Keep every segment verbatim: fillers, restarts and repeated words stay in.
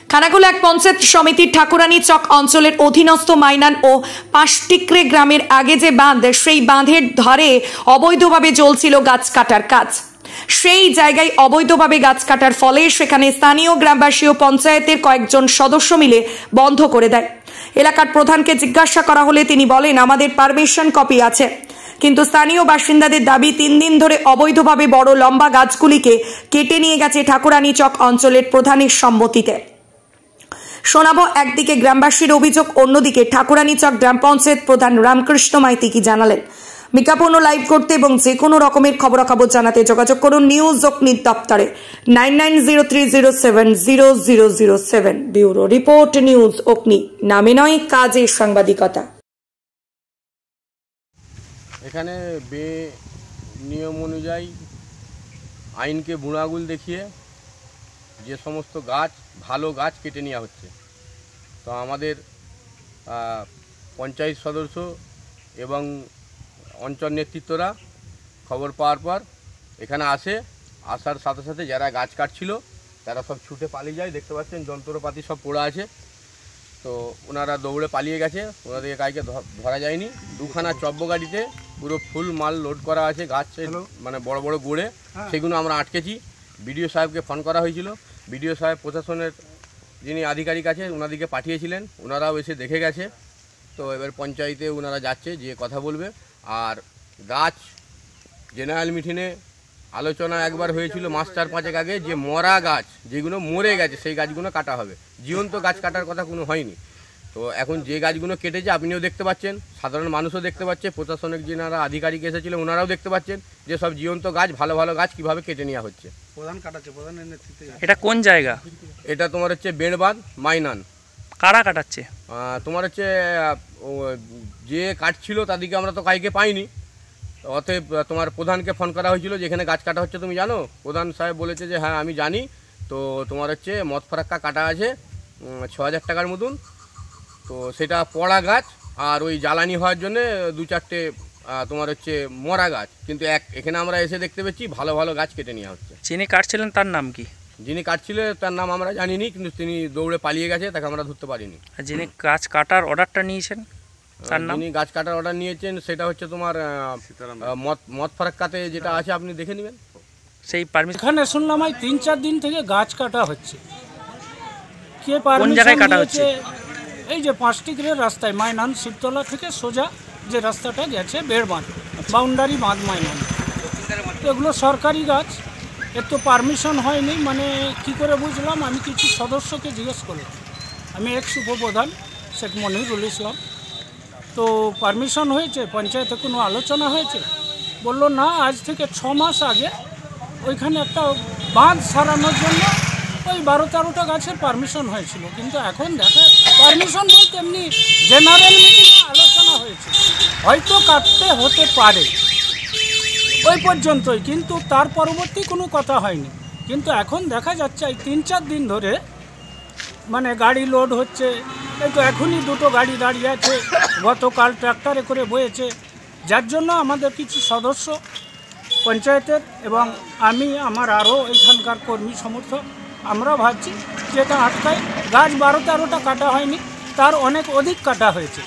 খানাকুলা এক পঞ্চায়েত সমিতির ঠাকুরানী চক অঞ্চলের অধীনস্থ মাইনান ও পাঁচটিকরে গ্রামের আগে যে বাঁধ, সেই বাঁধের ধারে অবৈধভাবে চলছিল গাছ কাটার কাজ। সেই জায়গায় অবৈধভাবে গাছ কাটার ফলে সেখানে স্থানীয় গ্রামবাসী ও পঞ্চায়েতের কয়েকজন সদস্য মিলে বন্ধ করে দেয়। এলাকার প্রধানকে জিজ্ঞাসা করা হলে তিনি বলেন, আমাদের পারমিশন কপি আছে, কিন্তু স্থানীয় বাসিন্দাদের দাবি তিন দিন ধরে অবৈধভাবে বড় লম্বা গাছগুলিকে কেটে নিয়ে গেছে ঠাকুরানী চক অঞ্চলের প্রধানের সম্মতিতে। শোনাবো একদিকে গ্রামবাসীর অভিযোগ, অন্যদিকে ঠাকুরানী চক গ্রাম পঞ্চায়েত প্রধান রামকৃষ্ণ মাইতি কি জানালেন। বিজ্ঞাপন লাইভ করতে এবং যে কোনো রকমের খবরাখবর জানাতে যোগাযোগ করুন নিউজ অগ্নি দপ্তরে nine nine zero three zero seven zero zero zero seven. Bureau report, news Agni, নামে নয় কাজে সাংবাদিকতা। এখানে বে নিয়ম অনুযায়ী আইনকে বুড়াগুল দেখিয়ে যে সমস্ত গাছ, ভালো গাছ কেটে নেওয়া হচ্ছে। তো আমাদের পঞ্চায়েত সদস্য এবং অঞ্চল নেতৃত্বরা খবর পাওয়ার পর এখানে আসে। আসার সাথে সাথে যারা গাছ কাটছিল তারা সব ছুটে পালিয়ে যায়। দেখতে পাচ্ছেন যন্ত্রপাতি সব পড়ে আছে। তো ওনারা দৌড়ে পালিয়ে গেছে, ওনাদেরকে কাউকে ধরা যায়নি। দুখানা চব্য গাড়িতে পুরো ফুল মাল লোড করা আছে গাছের, মানে বড় বড় গোড়ে, সেগুলো আমরা আটকেছি। বিডিও সাহেবকে ফোন করা হয়েছিল, বিডিও সাহেব প্রশাসনের যিনি আধিকারিক আছে ওনাদিকে পাঠিয়েছিলেন, ওনারাও এসে দেখে গেছে। তো এবার পঞ্চায়েতে ওনারা যাচ্ছে, যে কথা বলবে। আর গাছ জেনারেল মিটিংয়ে আলোচনা একবার হয়েছিল মাস চার পাঁচেক আগে, যে মরা গাছ যেগুলো মরে গেছে সেই গাছগুলো কাটা হবে, জীবন্ত গাছ কাটার কথা কোনো হয়নি। তো এখন যে গাছগুলো কেটেছে আপনিও দেখতে পাচ্ছেন, সাধারণ মানুষও দেখতে পাচ্ছে, প্রশাসনিক যারা আধিকারিক এসেছিলেন ওনারাও দেখতে পাচ্ছেন যে সব জীবন্ত গাছ, ভালো ভালো গাছ কীভাবে কেটে নেওয়া হচ্ছে। প্রধান কাটাচ্ছে, প্রধানের নেতৃত্বে। এটা কোন জায়গা? এটা তোমার হচ্ছে বেড়বাঁধ মাইনান। কারা কাটাচ্ছে? তোমার হচ্ছে যে কাটছিল তাদেরকে আমরা তো কাইকে পাইনি, অতএব তোমার প্রধানকে ফোন করা হয়েছিল যে এখানে গাছ কাটা হচ্ছে, তুমি জানো? প্রধান সাহেব বলেছে যে হ্যাঁ আমি জানি। তো তোমার হচ্ছে মদ ফরাক্কা কাটা আছে ছ হাজার টাকার মতন। তো সেটা পড়া গাছ, আর ওই জ্বালানি হওয়ার জন্যে দু চারটে তোমার হচ্ছে মরা গাছ। কিন্তু এক এখানে আমরা এসে দেখতে পেয়েছি ভালো ভালো গাছ কেটে নেওয়া হচ্ছে। যিনি কাটছিলেন তার নাম কি? যিনি কাটছিলেন তার নাম আমরা জানিনি, কিন্তু তিনি দৌড়ে পালিয়ে গেছে, তাকে আমরা ধরতে পারিনি। আর যিনি গাছ কাটার অর্ডারটা নিয়েছেন তার নাম? যিনি গাছ কাটার অর্ডার নিয়েছেন সেটা হচ্ছে তোমার মদ মদ ফারাক্কাতে যেটা আছে, আপনি দেখে নেবেন। সেই পারমিশন এখানে শুনলাম এই তিন চার দিন থেকে গাছ কাটা হচ্ছে। কে কোন জায়গায় কাটা হচ্ছে? এই যে পাঁচটিকরের রাস্তায়, মাইনান শিবতলা থেকে সোজা যে রাস্তাটা গেছে বেড়বাঁধ, বাউন্ডারি বাঁধ মাইনান। এগুলো সরকারি গাছ, এর তো পারমিশন হয়নি। মানে কি করে বুঝলাম? আমি কিছু সদস্যকে জিজ্ঞেস করলাম, আমি এক্স উপপ্রধান শেখ মনিরুল ইসলাম, তো পারমিশন হয়েছে, পঞ্চায়েতে কোনো আলোচনা হয়েছে? বলল না, আজ থেকে ছ মাস আগে ওইখানে একটা বাঁধ সারানোর জন্য ওই বারো তেরোটা গাছের পারমিশন হয়েছিল। কিন্তু এখন দেখা পারমিশন বলতে এমনি জেনারেল মিটিংয়ে আলোচনা হয়েছে, হয়তো কাটতে হতে পারে, ওই পর্যন্তই, কিন্তু তার পরবর্তী কোনো কথা হয়নি। কিন্তু এখন দেখা যাচ্ছে এই তিন চার দিন ধরে মানে গাড়ি লোড হচ্ছে। এই তো এখনই দুটো গাড়ি দাঁড়িয়ে আছে, গতকাল ট্র্যাক্টরে করে বয়েছে, যার জন্য আমাদের কিছু সদস্য পঞ্চায়েতের এবং আমি, আমার আরও এখানকার কর্মী সমর্থক, আমরা ভাবছি যেটা আটকায়। গাছ বারো তেরোটা কাটা হয়নি, তার অনেক অধিক কাটা হয়েছে।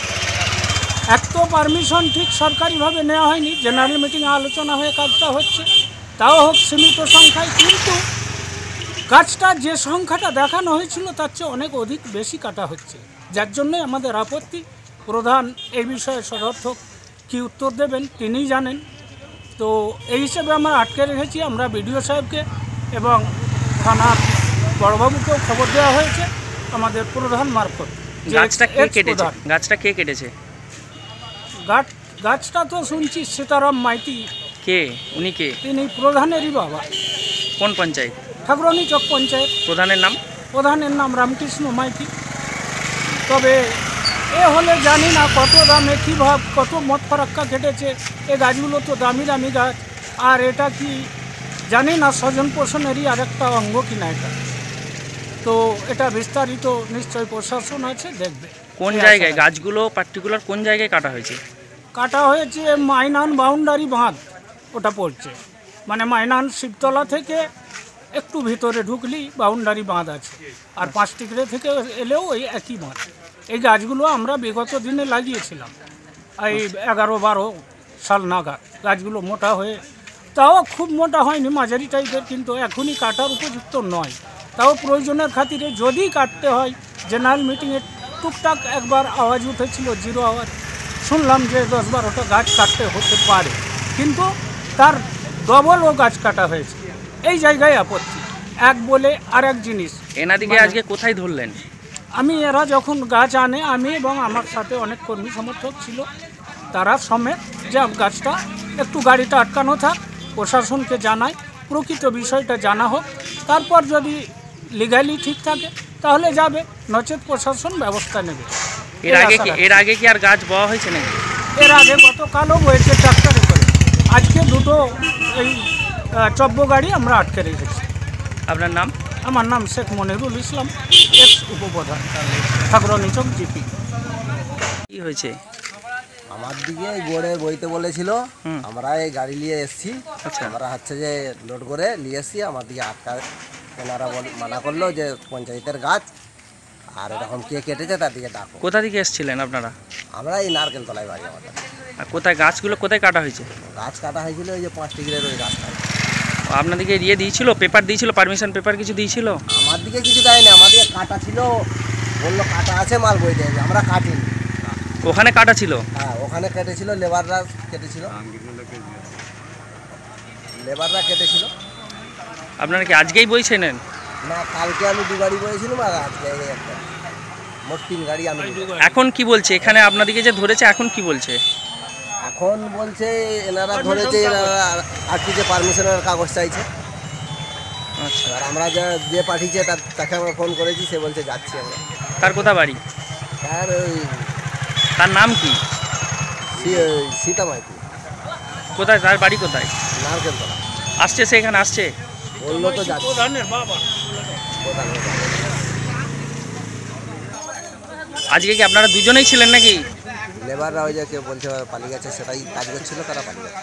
এক তো পারমিশন ঠিক সরকারিভাবে নেওয়া হয়নি, জেনারেল মিটিংয়ে আলোচনা হয়ে কাজটা হচ্ছে, তাও হোক সীমিত সংখ্যায়। কিন্তু গাছটা যে সংখ্যাটা দেখানো হয়েছিল তার চেয়ে অনেক অধিক বেশি কাটা হচ্ছে, যার জন্যই আমাদের আপত্তি। প্রধান এই বিষয়ে সদর্থক কী উত্তর দেবেন তিনিই জানেন। তো এই হিসেবে আমরা আটকে রেখেছি। আমরা বিডিও সাহেবকে এবং থানার বড়বাবুকেও খবর দেওয়া হয়েছে আমাদের প্রধান মারফত। গাছটা কে কেটেছে? গাছটা কে কেটেছে? গাছ গাছটা তো শুনছি সীতারাম মাইতি। কে উনি? কে? তিনি প্রধানেরই বাবা। কোন পঞ্চায়েত? ঠাকুরানী চক পঞ্চায়েত। প্রধানের নাম? প্রধানের নাম রামকৃষ্ণ মাইতি। তবে এ হলে জানি না কত দামে কী ভাব কত মদ ফারাক্কা কেটেছে। এ গাছগুলো তো দামি দামি গাছ, আর এটা কি জানি না স্বজন পোষণেরই আরেকটা অঙ্গ কিনা এটা। তো এটা বিস্তারিত নিশ্চয় প্রশাসন আছে, দেখবে। কোন জায়গায় গাছগুলো পার্টিকুলার কোন জায়গায় কাটা হয়েছে? কাটা হয়েছে মাইনান বাউন্ডারি বাঁধ, ওটা পড়ছে মানে মাইনান শিবতলা থেকে একটু ভিতরে ঢুকলেই বাউন্ডারি বাঁধ আছে, আর পাঁচ টিকরে থেকে এলেও ওই একই বাঁধ। এই গাছগুলো আমরা বিগত দিনে লাগিয়েছিলাম, এই এগারো বারো সাল নাগাদ। গাছগুলো মোটা হয়ে, তাও খুব মোটা হয়নি, মাঝারি টাইপের, কিন্তু এখনই কাটার উপযুক্ত নয়। তাও প্রয়োজনের খাতিরে যদি কাটতে হয়, জেনারেল মিটিংয়ে টুকটাক একবার আওয়াজ উঠেছিল, জিরো আওয়াজ, শুনলাম যে দশ বারোটা গাছ কাটতে হতে পারে, কিন্তু তার ডবলও গাছ কাটা হয়েছে। এই জায়গায় আপত্তি এক বলে আর এক জিনিস। এনাদিকে আজকে কোথায় ধরলেন? আমি এরা যখন গাছ আনে, আমি এবং আমার সাথে অনেক কর্মী সমর্থক ছিল, তারা সমেত যে গাছটা একটু গাড়িটা আটকানো থাক, প্রশাসনকে জানায়, প্রকৃত বিষয়টা জানা হোক, তারপর যদি লিগালি ঠিক থাকে তাহলে যাবে, নচেত প্রশাসন ব্যবস্থা নেবে। এর আগে কি এর আগে কি আর গাছ বওয়া হয়েছে নাকি? এর আগে গতকালও বয়েছে ট্রাক্টরে করে, আজকে দুটো এই চব্য গাড়ি আমরা আটকে রেখেছি। আপনার নাম? আমার নাম শেখ মনিরুল ইসলাম, এক্স উপপ্রধান, ঠাকুরানীচক জিপি। কি হয়েছে? আমার দিকে এই বোর্ডে বইতে বলেছিল, আমরা এই গাড়ি নিয়ে এসেছি, আমরা হচ্ছে যে লোড করে নিয়ে এসেছি, আমার দিকে আটকা, ওনারা মানা করলো যে পঞ্চায়েতের গাছ, আর এরকম কে কেটেছে তার দিকে ডাকো। কোথা থেকে এসেছিলেন আপনারা? আমরা এই নারকেল তলায় বাড়ি আমাদের। আর কোথায় গাছগুলো কোথায় কাটা হয়েছে? গাছ কাটা হয়েছিল ওই যে পাঁচ টিকিরের ওই গাছটা। আপনাদেরকে ইয়ে দিয়েছিল, পেপার দিয়েছিল, পারমিশন পেপার কিছু দিয়েছিল? আমার দিকে কিছু দেয়নি, আমার দিকে কাটা ছিল, বললো কাটা আছে, মাল বই দেবে, আমরা কাটিনি। ওখানে কাটা ছিল? হ্যাঁ, ওখানে কেটেছিল, লেবাররা কেটেছিল, লেবাররা কেটেছিল। আপনারা কি আজকেই বইছেন? না, কালকে আমি দু গাড়ি বয়েছিলাম, আর আজকে একটা, মোট তিন গাড়ি আমি। এখন কি বলছে এখানে আপনাদেরকে যে ধরেছে, এখন কি বলছে? এখন বলছে এনারা ধরেছে, আর কি যে পারমিশনের কাগজ চাইছে। আচ্ছা, আর আমরা যা যে পাঠিয়েছে তার তাকে আমরা ফোন করেছি, সে বলছে যাচ্ছি আমরা। তার কোথা বাড়ি? তার ওই তার নাম কি? সীতা মাইতি। কোথায় তার বাড়ি? কোথায়? নারকেল তলা। আসছে সে এখানে? আসছে, বললো তো যাচ্ছে। প্রধানের বাবা। আজকে কি আপনারা দুজনেই ছিলেন নাকি? লেবাররা ওই যে কেউ বলছে পালিয়ে গেছে, সেটাই কাজ করছিল, তারা পালিয়ে গেছে।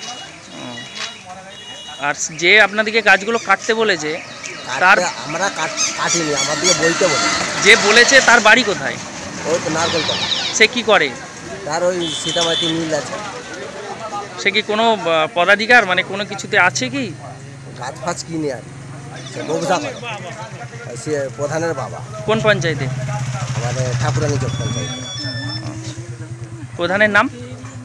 আর যে আপনাদেরকে গাছগুলো কাটতে বলেছে, তার আমরা কাটিনি, আমার দিকে বইতে বলে। যে বলেছে তার বাড়ি কোথায়? ওই তো নারকেল তলা। সে কি করে? তার ওই সীতামাতি মিল আছে। সে কি কোনো পদাধিকার, মানে কোনো কিছুতে আছে কি? গাছ ফাছ কিনে আর সে ব্যবসা করে, সে প্রধানের বাবা। কোন পঞ্চায়েতে? আমাদের ঠাকুরানীচক পঞ্চায়েতে। প্রধানের নাম?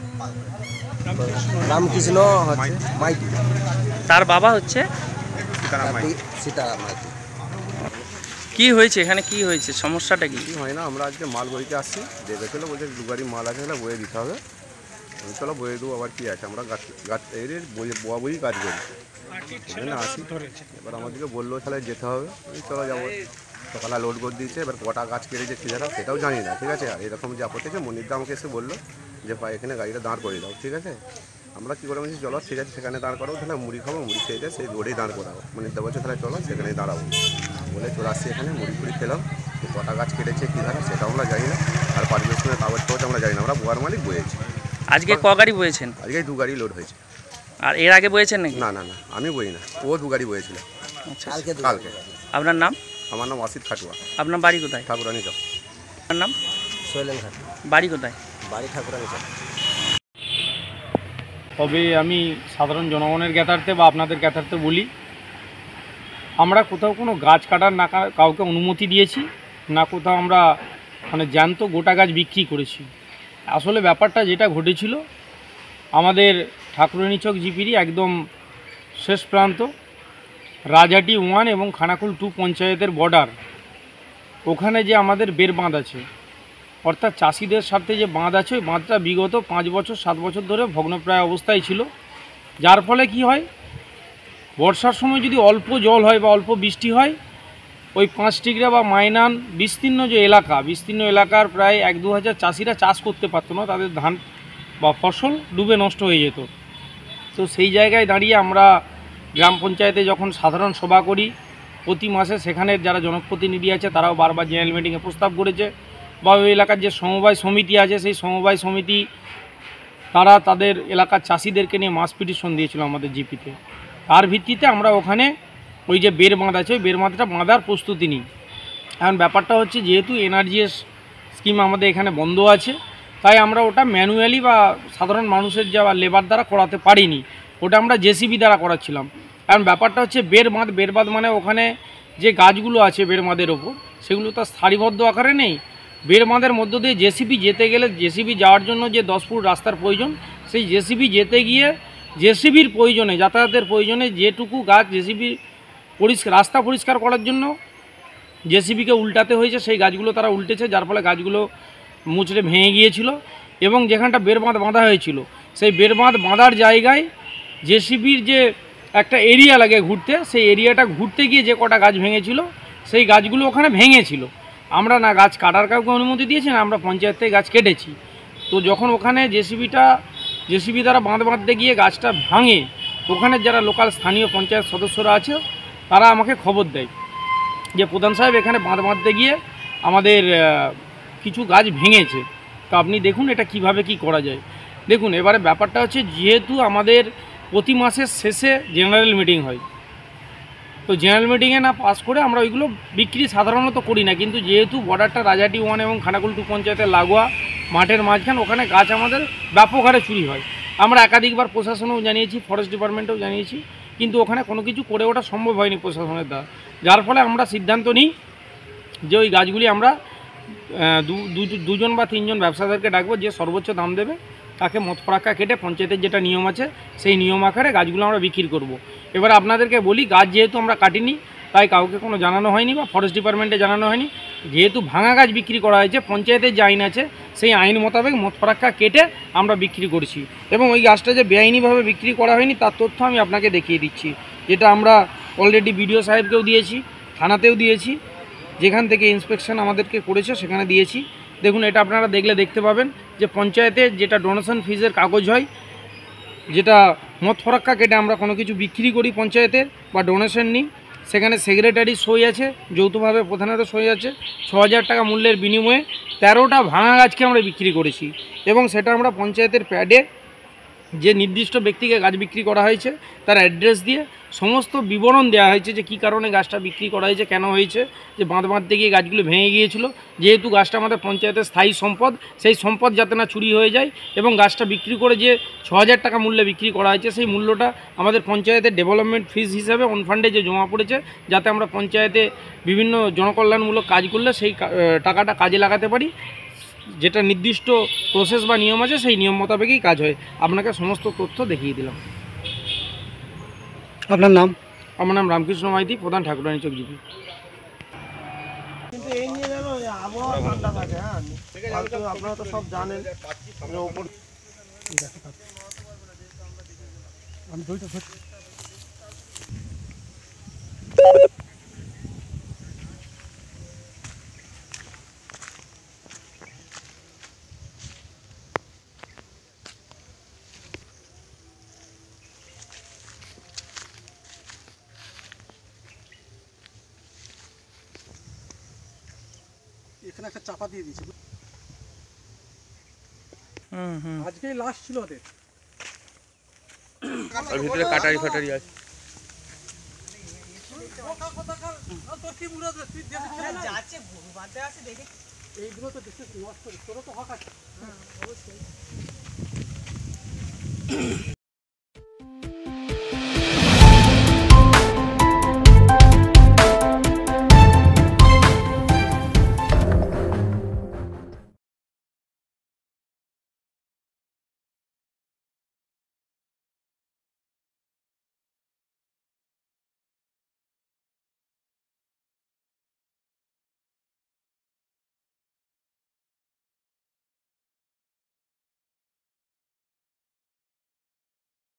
রামকৃষ্ণ হচ্ছে মাইতি, তার বাবা হচ্ছে সীতারাম মাইতি। কি হয়েছে এখানে, কি হয়েছে, সমস্যাটা কি? কি হয় না, আমরা আজকে মাল বইতে আসছি, দেখেছিল বলছে দু গাড়ি মাল আছে, তাহলে বয়ে দিতে হবে। চলো বয়ে দেবো, আবার কি আছে, আমরা গাছ গাছ এর বই বোয়া বই কাজ করি, না আসি। এবার আমাদেরকে বললো তাহলে যেতে হবে, চলো যাবো। সকালে লোড করে দিয়েছে, এবার কটা গাছ কেটেছে কী জানা সেটাও জানি না, ঠিক আছে। আর এরকম যে আপত্তি আছে, মনিরদা আমাকে এসে বললো যে ভাই এখানে গাড়িটা দাঁড় করে দাও, ঠিক আছে। আমরা কী করে বলছি চলো ঠিক আছে, সেখানে দাঁড় করাবো, তাহলে মুড়ি খাবো, মুড়ি খেয়ে যায় সেই রোডেই দাঁড় করাবো। মনিরদা বলছে তাহলে চলো সেখানেই দাঁড়াবো, বলে চলে আসছি এখানে, মুড়ি ফুড়ি খেলাম। কটা গাছ কেটেছে কী জানা সেটাও আমরা জানি না, আর পারমিশনের কাগজ কাগজ আমরা জানি না, আমরা বোয়ার মালিক বয়েছি। আজকে ক গাড়ি বয়েছেন? আজকে দু গাড়ি লোড হয়েছে। আর এর আগে বয়েছেন নাকি? না না না, আমি বই না, ও দু গাড়ি বয়েছিল কালকে কালকে। আপনার নাম? আমার নাম অসিত খাটুয়া। আপনার বাড়ি কোথায়? ঠাকুরানীচক। আপনার নাম? শৈলেন ঘাট, বাড়ি কোথায়? বাড়ি ঠাকুরানীচক। তবে আমি সাধারণ জনগণের জ্ঞাতার্থে বা আপনাদের জ্ঞাতার্থে বলি, আমরা কোথাও কোনো গাছ কাটার না কাউকে অনুমতি দিয়েছি না, কোথাও আমরা মানে জ্যান্ত গোটা গাছ বিক্রি করেছি। আসলে ব্যাপারটা যেটা ঘটেছিল, আমাদের ঠাকুরানীচক জিপিরই একদম শেষ প্রান্ত, রাজাটি ওয়ান এবং খানাকুল টু পঞ্চায়েতের বর্ডার, ওখানে যে আমাদের বের বাঁধ আছে, অর্থাৎ চাষিদের সাথে যে বাঁধ আছে, ওই বাঁধটা বিগত পাঁচ বছর সাত বছর ধরে ভগ্নপ্রায় অবস্থায় ছিল। যার ফলে কি হয়, বর্ষার সময় যদি অল্প জল হয় বা অল্প বৃষ্টি হয়, ওই পাঁচ টিকরা বা মাইনান বিস্তীর্ণ যে এলাকা, বিস্তীর্ণ এলাকার প্রায় এক দু হাজার চাষিরা চাষ করতে পারতো না, তাদের ধান বা ফসল ডুবে নষ্ট হয়ে যেত। তো সেই জায়গায় দাঁড়িয়ে আমরা গ্রাম পঞ্চায়েতে যখন সাধারণ সভা করি প্রতি মাসে, সেখানে যারা জনপ্রতিনিধি আছে তারাও বারবার জেনারেল মিটিংয়ে প্রস্তাব করেছে, বা ওই এলাকার যে সমবায় সমিতি আছে সেই সমবায় সমিতি তারা তাদের এলাকার চাষিদেরকে নিয়ে মাস পিটিশন দিয়েছিল আমাদের জিপিতে। তার ভিত্তিতে আমরা ওখানে ওই যে বের বাঁধ আছে ওই বের বাঁধটা বাঁধার প্রস্তুতি নিই। এখন ব্যাপারটা হচ্ছে যেহেতু এনআরজিএস স্কিম আমাদের এখানে বন্ধ আছে, তাই আমরা ওটা ম্যানুয়ালি বা সাধারণ মানুষের যা লেবার দ্বারা করাতে পারিনি, ওটা আমরা জেসিবি দ্বারা করাচ্ছিলাম। কারণ ব্যাপারটা হচ্ছে বের বাঁধ, বের বাঁধ মানে ওখানে যে গাছগুলো আছে বের বাঁধের ওপর সেগুলো তো সারিবদ্ধ আকারে নেই। বের বাঁধের মধ্য দিয়ে জেসিবি যেতে গেলে জেসিবি যাওয়ার জন্য যে দশ ফুট রাস্তার প্রয়োজন, সেই জেসিবি যেতে গিয়ে জেসিবির প্রয়োজনে যাতায়াতের প্রয়োজনে যেটুকু গাছ জেসিবি পরিষ্কার রাস্তা পরিষ্কার করার জন্য জেসিবিকে উল্টাতে হয়েছে, সেই গাছগুলো তারা উল্টেছে, যার ফলে গাছগুলো মুচড়ে ভেঙে গিয়েছিল। এবং যেখানটা বের বাঁধ বাঁধা হয়েছিল সেই বের বাঁধ বাঁধার জায়গায় জেসিবির যে একটা এরিয়া লাগে ঘুরতে, সেই এরিয়াটা ঘুরতে গিয়ে যে কটা গাছ ভেঙেছিল সেই গাছগুলো ওখানে ভেঙেছিল। আমরা না গাছ কাটার কাউকে অনুমতি দিয়েছি, না আমরা পঞ্চায়েত থেকে গাছ কেটেছি। তো যখন ওখানে জেসিবিটা জেসিবি দ্বারা বাঁধ বাঁধতে গিয়ে গাছটা ভাঙে, ওখানে যারা লোকাল স্থানীয় পঞ্চায়েত সদস্যরা আছে তারা আমাকে খবর দেয় যে প্রধান সাহেব এখানে বাঁধ বাঁধতে গিয়ে আমাদের কিছু গাছ ভেঙেছে, তো আপনি দেখুন এটা কিভাবে কি করা যায়। দেখুন এবারে ব্যাপারটা হচ্ছে যেহেতু আমাদের প্রতি মাসের শেষে জেনারেল মিটিং হয়, তো জেনারেল মিটিংয়ে না পাস করে আমরা ওইগুলো বিক্রি সাধারণত করি না। কিন্তু যেহেতু বর্ডারটা রাজাটি ওয়ান এবং খানাকুল টু পঞ্চায়েতের লাগোয়া মাঠের মাঝখান, ওখানে গাছ আমাদের ব্যাপক হারে চুরি হয়। আমরা একাধিকবার প্রশাসনেও জানিয়েছি, ফরেস্ট ডিপার্টমেন্টেও জানিয়েছি, কিন্তু ওখানে কোনো কিছু করে ওঠা সম্ভব হয়নি প্রশাসনের দ্বারা। যার ফলে আমরা সিদ্ধান্ত নিই যে ওই গাছগুলি আমরা দুজন বা তিনজন ব্যবসাদারকে ডাকবো, যে সর্বোচ্চ দাম দেবে তাকে মত ফরাক্কা কেটে পঞ্চায়েতের যেটা নিয়ম আছে সেই নিয়ম আকারে গাছগুলো আমরা বিক্রি করব। এবার আপনাদেরকে বলি, গাছ যেহেতু আমরা কাটিনি তাই কাউকে কোনো জানানো হয়নি বা ফরেস্ট ডিপার্টমেন্টে জানানো হয়নি। যেহেতু ভাঙা গাছ বিক্রি করা হয়েছে, পঞ্চায়েতের যে আইন আছে সেই আইন মোতাবেক মত ফরাক্কা কেটে আমরা বিক্রি করছি। এবং ওই গাছটা যে বেআইনিভাবে বিক্রি করা হয়নি তার তথ্য আমি আপনাকে দেখিয়ে দিচ্ছি, যেটা আমরা অলরেডি বিডিও সাহেবকেও দিয়েছি, থানাতেও দিয়েছি, যেখান থেকে ইন্সপেকশন আমাদেরকে করেছে সেখানে দিয়েছি। দেখুন এটা আপনারা দেখলে দেখতে পাবেন যে পঞ্চায়েতের যেটা ডোনেশন ফিজের কাগজ হয়, যেটা মত ফরাক্কা কেটে আমরা কোনো কিছু বিক্রি করি পঞ্চায়েতের বা ডোনেশন নিই, সেখানে সেক্রেটারি সই আছে, যৌথভাবে প্রধানেরও সই আছে। ছ হাজার টাকা মূল্যের বিনিময়ে তেরোটা ভাঙা গাছকে আমরা বিক্রি করেছি। এবং সেটা আমরা পঞ্চায়েতের প্যাডে যে নির্দিষ্ট ব্যক্তিকে গাছ বিক্রি করা হয়েছে তার অ্যাড্রেস দিয়ে সমস্ত বিবরণ দেওয়া হয়েছে যে কী কারণে গাছটা বিক্রি করা হয়েছে, কেন হয়েছে, যে বাঁধ বাঁধতে গিয়ে গাছগুলো ভেঙে গিয়েছিল। যেহেতু গাছটা আমাদের পঞ্চায়েতের স্থায়ী সম্পদ, সেই সম্পদ যাতে না চুরি হয়ে যায়, এবং গাছটা বিক্রি করে যে ছ হাজার টাকা মূল্যে বিক্রি করা হয়েছে সেই মূল্যটা আমাদের পঞ্চায়েতের ডেভেলপমেন্ট ফিজ হিসাবে অন ফান্ডে যে জমা পড়েছে, যাতে আমরা পঞ্চায়েতে বিভিন্ন জনকল্যাণমূলক কাজ করলে সেই টাকাটা কাজে লাগাতে পারি। যেটা নির্দিষ্ট প্রসেস বা নিয়ম আছে সেই নিয়ম মোতাবেকই কাজ হয়। আপনাকে সমস্ত তথ্য দেখিয়ে দিলাম। আপনার নাম? আমার নাম রামকৃষ্ণ মাইতি, প্রধান ঠাকুরানী চক জিপি। কিন্তু এই নিয়ে যেন আবহাওয়া ঠান্ডা থাকে। হ্যাঁ, আপনারা তো সব জানেন ওপর আমি দুইটা এখানে একটা চাপা দিয়ে দিয়েছে। হুম হুম আজকেই লাস্ট ছিল ওদের। আর ভিতরে কাটারি ফাটারি আছে। এইগুলো তো দেখতে নষ্ট, তোরা তো হক আছে।